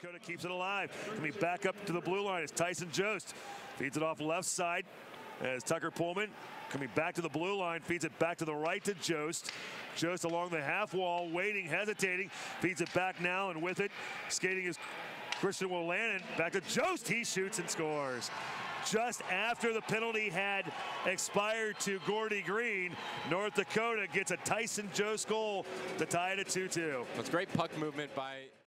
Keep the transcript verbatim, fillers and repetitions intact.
Dakota keeps it alive. Coming back up to the blue line is Tyson Jost. Feeds it off left side as Tucker Poolman coming back to the blue line, feeds it back to the right to Jost. Jost along the half wall, waiting, hesitating, feeds it back now, and with it, skating is Christian Wolanin. Back to Jost, he shoots and scores. Just after the penalty had expired to Gordy Green, North Dakota gets a Tyson Jost goal to tie it at two two. That's great puck movement by